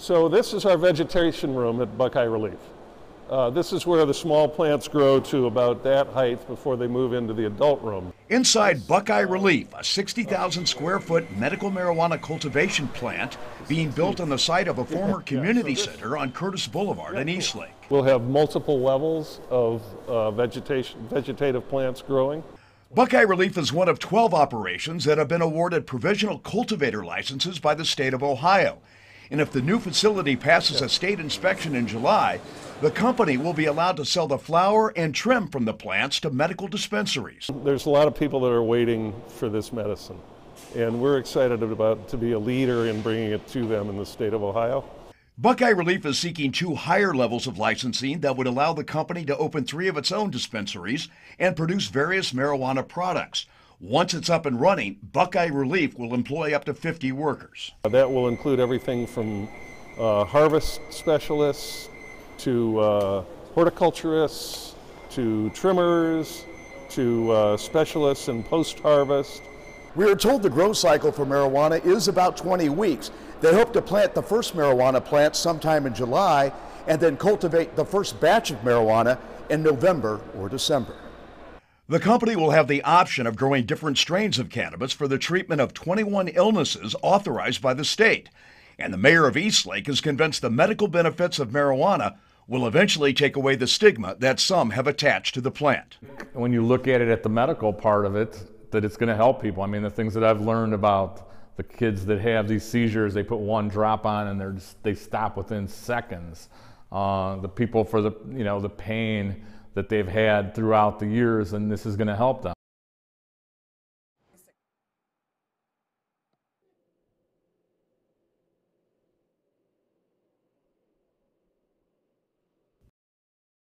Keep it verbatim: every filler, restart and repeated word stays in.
So this is our vegetation room at Buckeye Relief. Uh, this is where the small plants grow to about that height before they move into the adult room. Inside Buckeye Relief, a sixty thousand square foot medical marijuana cultivation plant being built on the site of a former community center on Curtis Boulevard in Eastlake. We'll have multiple levels of uh, vegetation, vegetative plants growing. Buckeye Relief is one of twelve operations that have been awarded provisional cultivator licenses by the state of Ohio. And if the new facility passes a state inspection in July, the company will be allowed to sell the flower and trim from the plants to medical dispensaries. There's a lot of people that are waiting for this medicine, and we're excited about to be a leader in bringing it to them in the state of Ohio. Buckeye Relief is seeking two higher levels of licensing that would allow the company to open three of its own dispensaries and produce various marijuana products. Once it's up and running, Buckeye Relief will employ up to fifty workers. That will include everything from uh, harvest specialists to uh, horticulturists to trimmers to uh, specialists in post-harvest. We are told the growth cycle for marijuana is about twenty weeks. They hope to plant the first marijuana plant sometime in July and then cultivate the first batch of marijuana in November or December. The company will have the option of growing different strains of cannabis for the treatment of twenty-one illnesses authorized by the state. And the mayor of Eastlake is convinced the medical benefits of marijuana will eventually take away the stigma that some have attached to the plant. When you look at it at the medical part of it, that it's going to help people. I mean, the things that I've learned about the kids that have these seizures, they put one drop on and they're just, they stop within seconds. Uh, the people for the, you know, the pain that they've had throughout the years, and this is going to help them.